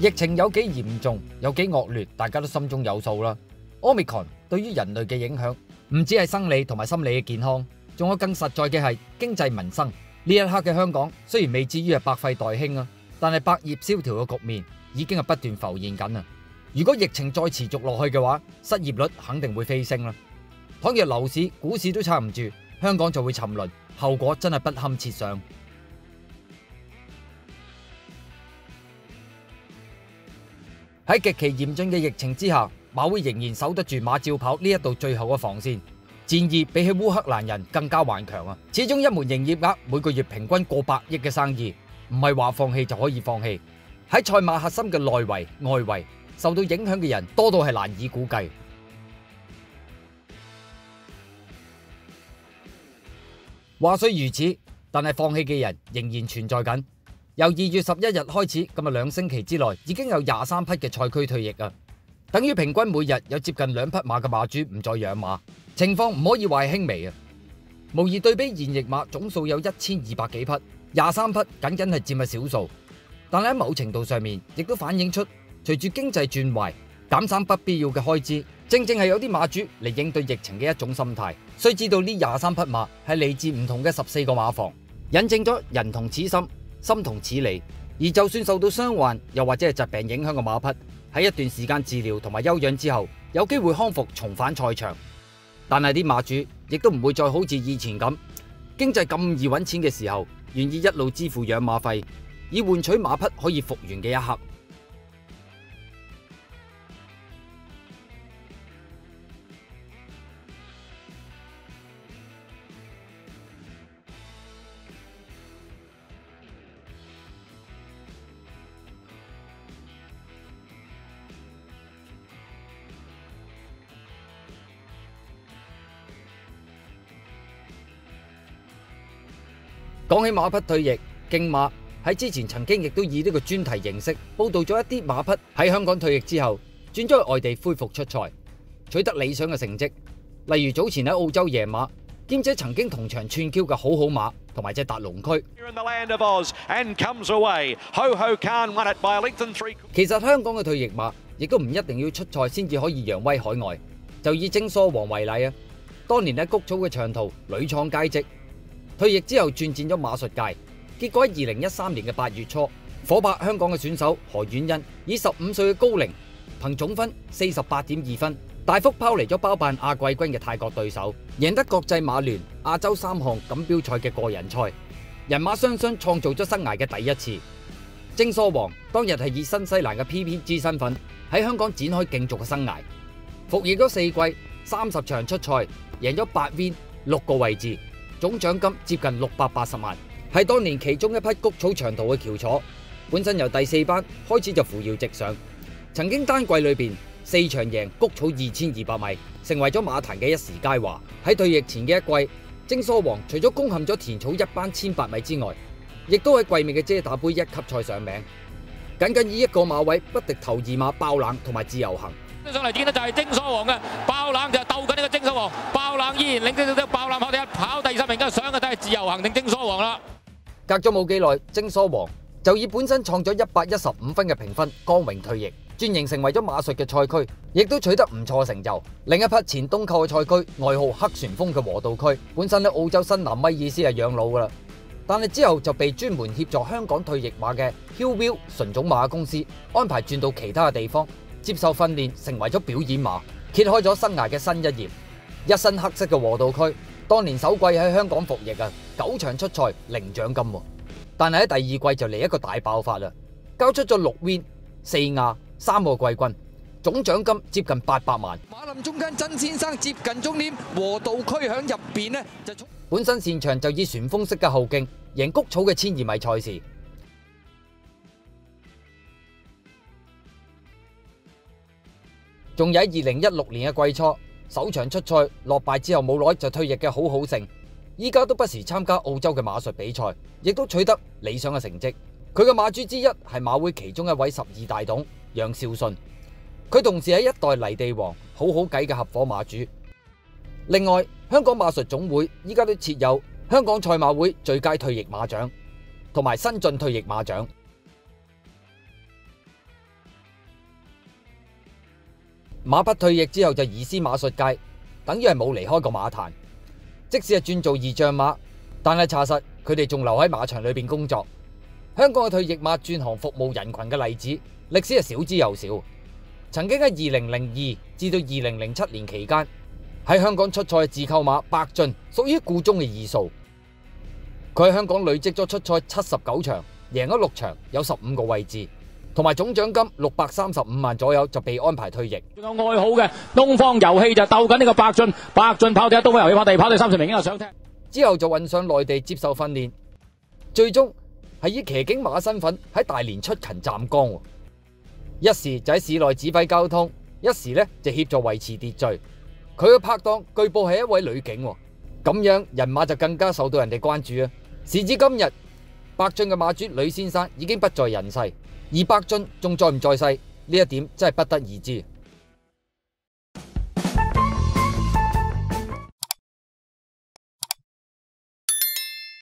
疫情有幾嚴重，有幾惡劣，大家都心中有數啦。Omicron 對於人類嘅影響唔止係生理同埋心理嘅健康，仲有更實在嘅係經濟民生。呢一刻嘅香港雖然未至於係百廢待興啊，但係百業蕭條嘅局面已經係不斷浮現緊啊。如果疫情再持續落去嘅話，失業率肯定會飛升啦。倘若樓市、股市都撐唔住，香港就會沉淪，後果真係不堪設想。喺極其嚴峻嘅疫情之下，馬會仍然守得住馬照跑呢一道最後嘅防線，戰意比起烏克蘭人更加頑強啊！始終一門營業額每個月平均過百億嘅生意，唔係話放棄就可以放棄。喺賽馬核心嘅內圍、外圍受到影響嘅人多到係難以估計。話雖如此，但係放棄嘅人仍然存在緊。由2月11日開始，今日2星期之內已經有23匹嘅賽區退役啊，等於平均每日有接近2匹馬嘅馬主唔再養馬，情況唔可以話係輕微啊。無疑對比現役馬總數有1200幾匹，23匹僅僅係佔係少數，但係喺某程度上面亦都反映出隨住經濟轉壞，減省不必要嘅開支，正係有啲馬主嚟應對疫情嘅一種心態。須知道呢23匹馬係嚟自唔同嘅14個馬房，引證咗人同此心，心同此理。而就算受到傷患又或者係疾病影響嘅馬匹，喺一段時間治療同埋休養之後，有機會康復重返賽場。但係啲馬主亦都唔會再好似以前咁，經濟咁易揾錢嘅時候，願意一路支付養馬費，以換取馬匹可以復原嘅一刻。講起馬匹退役，競馬喺之前曾經亦都以呢個專題形式報道咗一啲馬匹喺香港退役之後轉咗去外地恢復出賽，取得理想嘅成績。例如早前喺澳洲贏馬，兼且曾經同場串 Q 嘅好好馬同埋隻達龍區。其實香港嘅退役馬亦都唔一定要出賽先至可以揚威海外，就以精疏王為例啊，當年喺谷草嘅長途屢創佳績。退役之後轉戰咗馬術界，結果喺2013年嘅8月初，夥拍香港嘅選手何婉欣以15歲嘅高齡，憑總分48.2分，大幅拋離咗包辦亞季軍嘅泰國對手，贏得國際馬聯亞洲3項錦標賽嘅個人賽，人馬雙雙創造咗生涯嘅第一次。精疏王當日係以新西蘭嘅 PPG 身份喺香港展開競逐嘅生涯，服役咗4季，30場出賽，贏咗8 win 6個位置。總獎金接近680萬，係當年其中一匹谷草長途嘅翹楚。本身由第4班開始就扶搖直上，曾經單季裏邊4場贏谷草2200米，成為咗馬壇嘅一時佳話。喺退役前嘅一季，精疏王除咗攻陷咗田草一班1800米之外，亦都喺季尾嘅遮打杯1級賽上名，僅以一個馬位不敵頭2馬爆冷同埋自由行。 上嚟見到就係精疏王嘅爆冷就鬥緊呢個精疏王，爆冷依然領先咗爆冷跑第一，跑第20名，跟住上嘅都係自由行定精疏王啦。 隔咗冇幾耐，精疏王就以本身創咗115分嘅評分，光榮退役，轉型成為咗馬術嘅賽區，亦都取得唔錯嘅成就。另一匹前東購嘅賽區，外號黑旋風嘅和道區，本身喺澳洲新南威爾斯係養老噶啦，但係之後就被專門協助香港退役馬嘅 Hillview 純種馬公司安排轉到其他嘅地方。接受訓練，成為咗表演馬，揭開咗生涯嘅新一頁。一身黑色嘅和道區，當年首季喺香港服役啊，9場出賽零獎金，但係喺第二季就嚟一個大爆發啦，交出咗6 win 4亞3個季軍，總獎金接近800萬。 馬林中間曾先生接近終點，和道區響入邊呢就本身擅長就以旋風式嘅後勁贏谷草嘅1000米賽事。仲有喺2016年嘅季初，首場出賽落敗之後冇耐就退役嘅好好勝，依家都不時參加澳洲嘅馬術比賽，亦都取得理想嘅成績。佢嘅馬主之一係馬會其中一位12大董楊少信，佢同時係一代泥地王好好計嘅合夥馬主。另外，香港馬術總會依家都設有香港賽馬會最佳退役馬獎同埋新晉退役馬獎。 馬匹退役之後就移師馬術界，等於係冇離開過馬壇。即使係轉做二將馬，但係查實佢哋仲留喺馬場裏邊工作。香港嘅退役馬轉行服務人群嘅例子，歷史係少之又少。曾經喺2002至到2007年期間，喺香港出賽嘅自購馬白駿屬於顧中嘅二數。佢喺香港累積咗出賽79場，贏咗6場，有15個位置，同埋總獎金635萬左右就被安排退役。 仲有愛好嘅東方遊戲就鬥緊呢個白駿，白駿跑第一，東方遊戲跑第二，跑第30名已經係上踢。 之後就運上內地接受訓練，最終係以騎警馬身份喺大連出勤站崗，一時就喺市內指揮交通，一時呢就協助維持秩序。佢嘅拍檔據報係一位女警，咁樣人馬就更加受到人哋關注啊！時至今日，白駿嘅馬主呂先生已經不在人世，而白駿仲在唔在世呢一點真係不得而知。